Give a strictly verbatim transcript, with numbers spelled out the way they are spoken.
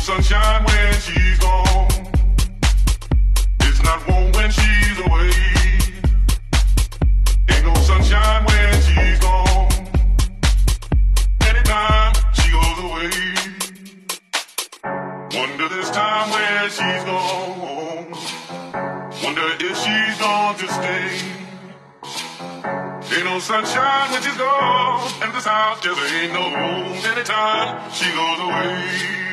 sunshine when she's gone. It's not warm when she's away. Ain't no sunshine when she's gone. Anytime she goes away. Wonder this time where she's gone. Wonder if she's gone to stay. Ain't no sunshine when she's gone, and this house just ain't no home anytime she goes away.